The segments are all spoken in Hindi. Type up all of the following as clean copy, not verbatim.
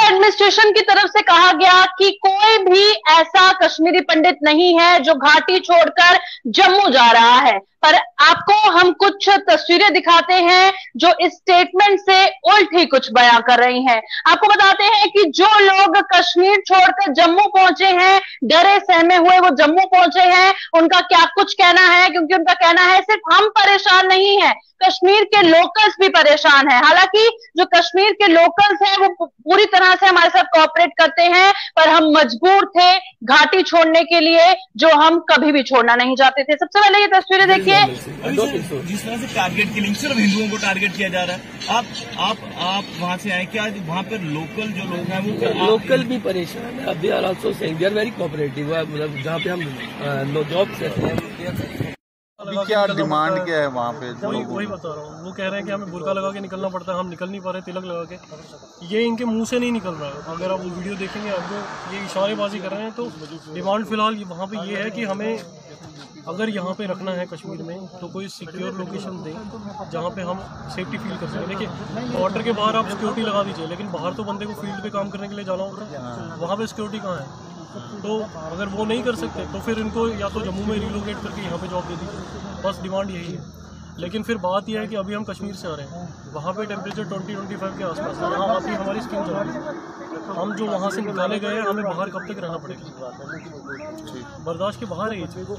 एडमिनिस्ट्रेशन की तरफ से कहा गया कि कोई भी ऐसा कश्मीरी पंडित नहीं है जो घाटी छोड़कर जम्मू जा रहा है। पर आपको हम कुछ तस्वीरें दिखाते हैं जो इस स्टेटमेंट से उल्ट ही कुछ बयां कर रही हैं। आपको बताते हैं कि जो लोग कश्मीर छोड़कर जम्मू पहुंचे हैं, डरे सहमे हुए वो जम्मू पहुंचे हैं, उनका क्या कुछ कहना है, क्योंकि उनका कहना है सिर्फ हम परेशान नहीं है, कश्मीर के लोकल्स भी परेशान है। हालांकि जो कश्मीर के लोकल्स हैं वो पूरी तरह से हमारे साथ कोऑपरेट करते हैं, पर हम मजबूर थे घाटी छोड़ने के लिए, जो हम कभी भी छोड़ना नहीं चाहते थे। सबसे पहले ये तस्वीरें देखिए। जिस तरह से टारगेट किलिंग, सिर्फ हिंदुओं को टारगेट किया जा रहा है। आप वहाँ से आए, क्या वहाँ पर लोकल जो लोग हैं वो लोकल भी परेशान है। They are also saying they are very cooperative. मतलब जहाँ पे हम जॉब करते हैं, अभी क्या डिमांड क्या है वहाँ पे? वही बता रहा हूँ। वो कह रहे हैं कि हमें बुर्का लगा के निकलना पड़ता है, हम निकल नहीं पा रहे तिलक लगा के। ये इनके मुंह से नहीं निकल रहा है। अगर आप वो वीडियो देखेंगे आपको ये इशारेबाजी कर रहे हैं। तो डिमांड फिलहाल वहाँ पे ये है कि हमें अगर यहाँ पे रखना है कश्मीर में तो कोई सिक्योर लोकेशन दें जहाँ पे हम सेफ्टी फील कर सकें। देखिए बॉर्डर के बाहर आप सिक्योरिटी लगा दीजिए, लेकिन बाहर तो बंदे को फील्ड पे काम करने के लिए जाना होगा, वहाँ पे सिक्योरिटी कहाँ है? तो अगर वो नहीं कर सकते तो फिर इनको या तो जम्मू में रिलोकेट करके यहाँ पे जॉब दे दीजिए। बस डिमांड यही है। लेकिन फिर बात यह है कि अभी हम कश्मीर से आ रहे हैं, वहाँ पे टेम्परेचर 20-25 के आसपास है। यहाँ अभी हमारी स्किन चल रही है। हम जो वहाँ से निकाले गए हैं हमें बाहर कब तक रहना पड़ेगा? बर्दाश्त के बाहर है ये चीज़।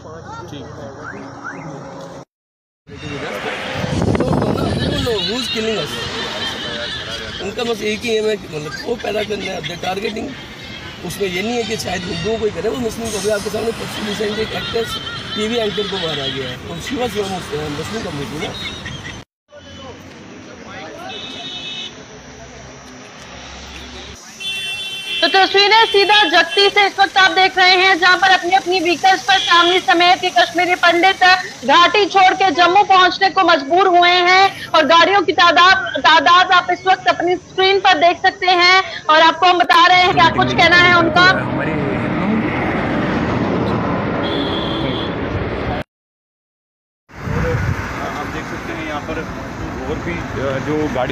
उनका बस एक ही है, मतलब वो पैदा करना है टारगेटिंग। उसमें ये नहीं है कि शायद हिंदुओं को ही करे, वो मुस्लिम को भी। आपके सामने पश्चिमी एक एक्ट्रेस टीवी एंकर को मारा गया है, और शिवा मुस्लिम कम्युनिटी ना। तो तस्वीरें सीधा जगती से इस वक्त आप देख रहे हैं, जहां पर अपनी अपनी व्हीकल्स पर फैमिली समेत के कश्मीरी पंडित घाटी छोड़ के जम्मू पहुंचने को मजबूर हुए हैं। और गाड़ियों की तादाद आप इस वक्त अपनी स्क्रीन पर देख सकते हैं, और आपको हम बता रहे हैं क्या कुछ कहना है उनका। आप देख सकते हैं यहाँ पर और भी जो गाड़ी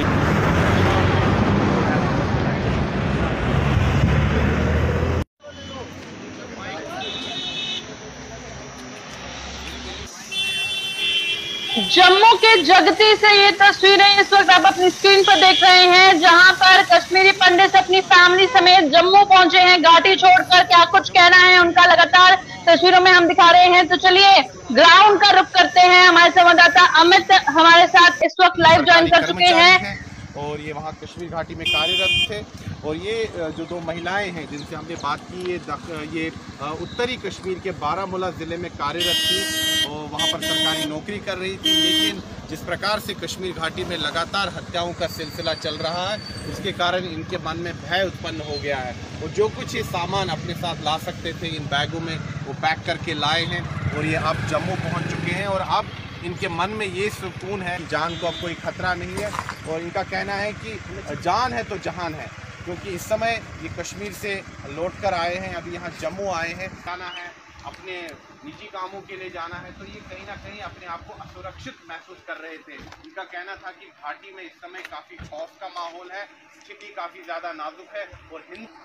जम्मू के जगती से ये तस्वीरें इस वक्त आप अपनी स्क्रीन पर देख रहे हैं, जहां पर कश्मीरी पंडित अपनी फैमिली समेत जम्मू पहुंचे हैं घाटी छोड़कर। क्या कुछ कहना है उनका लगातार तस्वीरों में हम दिखा रहे हैं। तो चलिए ग्राउंड का रुख करते हैं। हमारे संवाददाता अमित हमारे साथ इस वक्त लाइव ज्वाइन कर चुके हैं, और ये वहाँ कश्मीर घाटी में कार्यरत थे। और ये जो दो महिलाएं हैं जिनसे हमने बात की, ये उत्तरी कश्मीर के बारामूला ज़िले में कार्यरत थी और वहाँ पर सरकारी नौकरी कर रही थी। लेकिन जिस प्रकार से कश्मीर घाटी में लगातार हत्याओं का सिलसिला चल रहा है, उसके कारण इनके मन में भय उत्पन्न हो गया है। और जो कुछ ये सामान अपने साथ ला सकते थे इन बैगों में, वो पैक करके लाए हैं, और ये अब जम्मू पहुँच चुके हैं। और अब इनके मन में ये सुकून है, जान को अब कोई खतरा नहीं है। और इनका कहना है कि जान है तो जहान है, क्योंकि इस समय ये कश्मीर से लौट कर आए हैं, अभी यहाँ जम्मू आए हैं। जाना है, अपने निजी कामों के लिए जाना है, तो ये कहीं ना कहीं अपने आप को असुरक्षित महसूस कर रहे थे। इनका कहना था कि घाटी में इस समय काफ़ी खौफ का माहौल है, स्थिति काफ़ी ज़्यादा नाजुक है। और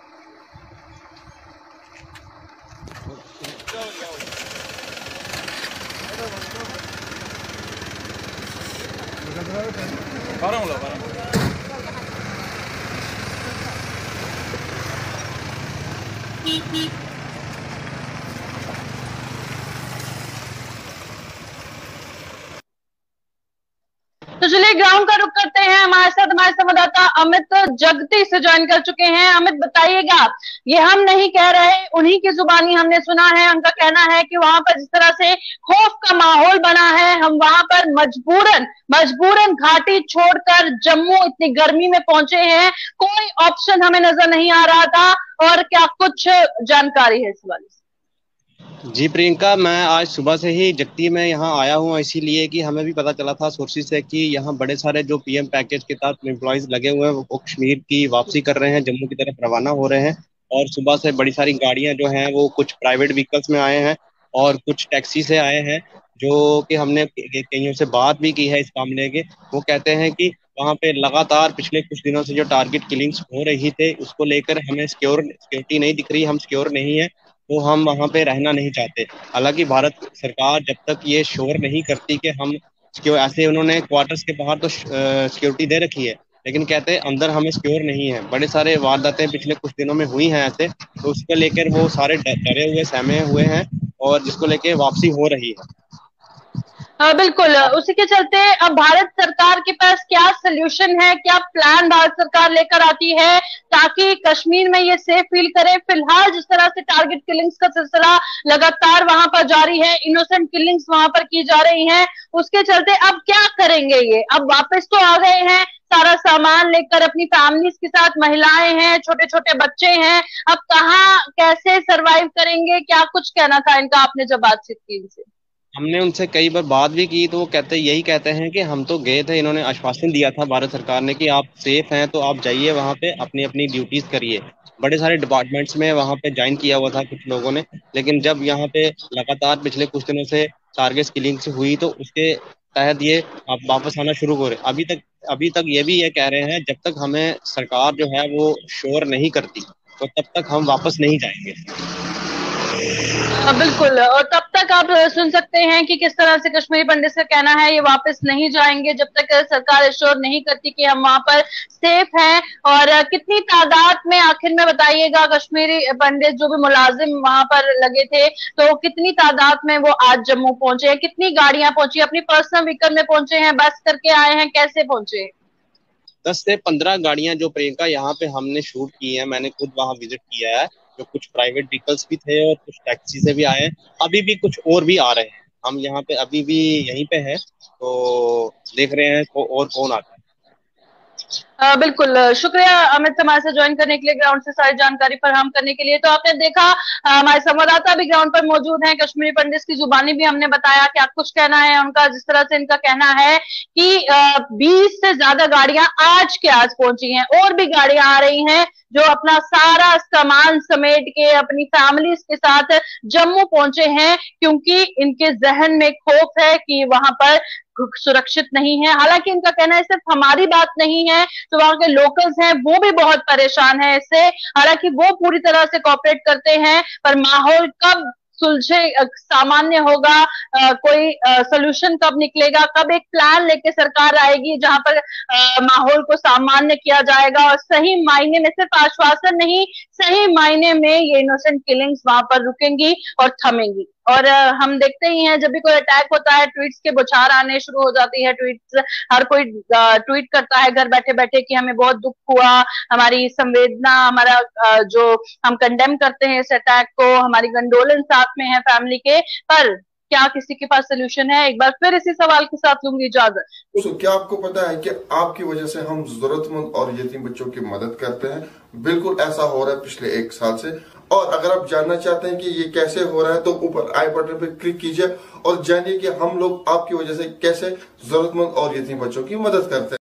तो चलिए ग्राउंड का रुख करते हैं। हमारे साथ हमारे संवाददाता अमित जगती से ज्वाइन कर चुके हैं। अमित बताइएगा, ये हम नहीं कह रहे, उन्हीं की जुबानी हमने सुना है। उनका कहना है कि वहां पर जिस तरह से खौफ का माहौल बना है, हम वहां पर मजबूरन घाटी छोड़कर जम्मू इतनी गर्मी में पहुंचे हैं, कोई ऑप्शन हमें नजर नहीं आ रहा था। और क्या कुछ जानकारी है इस बारे में? जी प्रियंका, मैं आज सुबह से ही जगती में यहाँ आया हूँ, इसीलिए कि हमें भी पता चला था सोर्सेज से कि यहाँ बड़े सारे जो पीएम पैकेज के तहत एम्प्लॉयज लगे हुए हैं वो कश्मीर की वापसी कर रहे हैं, जम्मू की तरफ रवाना हो रहे हैं। और सुबह से बड़ी सारी गाड़ियां जो हैं वो कुछ प्राइवेट व्हीकल्स में आए हैं और कुछ टैक्सी से आए हैं, जो कि हमने कईयों से बात भी की है इस मामले के। वो कहते हैं कि वहाँ पे लगातार पिछले कुछ दिनों से जो टारगेट किलिंग्स हो रही थे उसको लेकर हमें सिक्योरिटी नहीं दिख रही, हम सिक्योर नहीं है, तो हम वहाँ पे रहना नहीं चाहते। हालांकि भारत सरकार जब तक ये श्योर नहीं करती कि हम ऐसे, उन्होंने क्वार्टर्स के बाहर तो सिक्योरिटी दे रखी है, लेकिन कहते हैं अंदर हमें सिक्योर नहीं है। बड़े सारे वारदातें पिछले कुछ दिनों में हुई हैं ऐसे, तो उसको लेकर वो सारे डरे हुए सहमे हुए हैं और जिसको लेकर वापसी हो रही है। बिल्कुल, उसी के चलते अब भारत सरकार के पास क्या सोल्यूशन है, क्या प्लान भारत सरकार लेकर आती है ताकि कश्मीर में ये सेफ फील करे? फिलहाल जिस तरह से टारगेट किलिंग्स का सिलसिला लगातार वहां पर जारी है, इनोसेंट किलिंग्स वहां पर की जा रही हैं, उसके चलते अब क्या करेंगे ये? अब वापस तो आ गए हैं सारा सामान लेकर अपनी फैमिलीज के साथ, महिलाएं हैं, छोटे छोटे बच्चे हैं, अब कहाँ कैसे सरवाइव करेंगे? क्या कुछ कहना था इनका, आपने जब बातचीत की इनसे? हमने उनसे कई बार बात भी की तो वो यही कहते हैं कि हम तो गए थे, इन्होंने आश्वासन दिया था भारत सरकार ने कि आप सेफ हैं तो आप जाइए वहाँ पे अपनी अपनी ड्यूटीज करिए। बड़े सारे डिपार्टमेंट्स में वहाँ पे ज्वाइन किया हुआ था कुछ लोगों ने, लेकिन जब यहाँ पे लगातार पिछले कुछ दिनों से टारगेट किलिंग से हुई तो उसके तहत ये आप वापस आना शुरू हो रहे। अभी तक ये भी ये कह रहे हैं जब तक हमें सरकार जो है वो श्योर नहीं करती तो तब तक हम वापस नहीं जाएंगे। बिल्कुल, और तब तक आप सुन सकते हैं कि किस तरह से कश्मीरी पंडित का कहना है, ये वापस नहीं जाएंगे जब तक सरकार एश्योर नहीं करती कि हम वहां पर सेफ हैं। और कितनी तादाद में आखिर में बताइएगा कश्मीरी पंडित जो भी मुलाजिम वहां पर लगे थे, तो कितनी तादाद में वो आज जम्मू पहुंचे हैं? कितनी गाड़ियां पहुंची? अपनी पर्सनल व्हीकल में पहुंचे हैं, बस करके आए हैं, कैसे पहुंचे? 10 से 15 गाड़ियां जो प्रियंका यहाँ पे हमने शूट की है, मैंने खुद वहां विजिट किया है, जो कुछ प्राइवेट व्हीकल्स भी थे और कुछ टैक्सी से भी आए हैं, अभी भी कुछ और भी आ रहे हैं। हम यहाँ पे अभी भी यहीं पे हैं तो देख रहे हैं और कौन आता है। बिल्कुल, शुक्रिया अमित हमारे से ज्वाइन करने के लिए, ग्राउंड से सारी जानकारी फराहम करने के लिए। तो आपने देखा हमारे संवाददाता भी ग्राउंड पर मौजूद हैं, कश्मीरी पंडित की जुबानी भी हमने बताया क्या कुछ कहना है उनका। जिस तरह से इनका कहना है कि 20 से ज्यादा गाड़ियां आज के आज पहुंची हैं, और भी गाड़ियां आ रही हैं जो अपना सारा सामान समेट के अपनी फैमिलीज के साथ जम्मू पहुंचे हैं, क्योंकि इनके जहन में खौफ है कि वहां पर सुरक्षित नहीं है। हालांकि इनका कहना है सिर्फ हमारी बात नहीं है, तो वहां के लोकल्स हैं वो भी बहुत परेशान है इससे। हालांकि वो पूरी तरह से कोऑपरेट करते हैं, पर माहौल कब सुलझे, सामान्य होगा, कोई सोल्यूशन कब निकलेगा, कब एक प्लान लेके सरकार आएगी जहां पर माहौल को सामान्य किया जाएगा और सही मायने में, सिर्फ आश्वासन नहीं, सही मायने में ये इनोसेंट किलिंग्स वहां पर रुकेंगी और थमेंगी। और हम देखते ही हैं जब भी कोई अटैक होता है ट्वीट्स के बौछार आने शुरू हो जाती है, ट्वीट्स हर कोई ट्वीट करता है घर बैठे बैठे कि हमें बहुत दुख हुआ, हमारी संवेदना, हमारा जो हम कंडेम करते हैं इस अटैक को, हमारी कंडोलेंस साथ में है फैमिली के। पर क्या किसी के पास सोल्यूशन है? एक बार फिर इसी सवाल के साथ लूंगी इजाजत। क्या आपको पता है कि आपकी वजह से हम जरूरतमंद और यतीम बच्चों की मदद करते हैं? बिल्कुल ऐसा हो रहा है पिछले 1 साल से। और अगर आप जानना चाहते हैं कि ये कैसे हो रहा है तो ऊपर आई बटन पर क्लिक कीजिए और जानिए कि हम लोग आपकी वजह से कैसे जरूरतमंद और यतीम बच्चों की मदद करते हैं।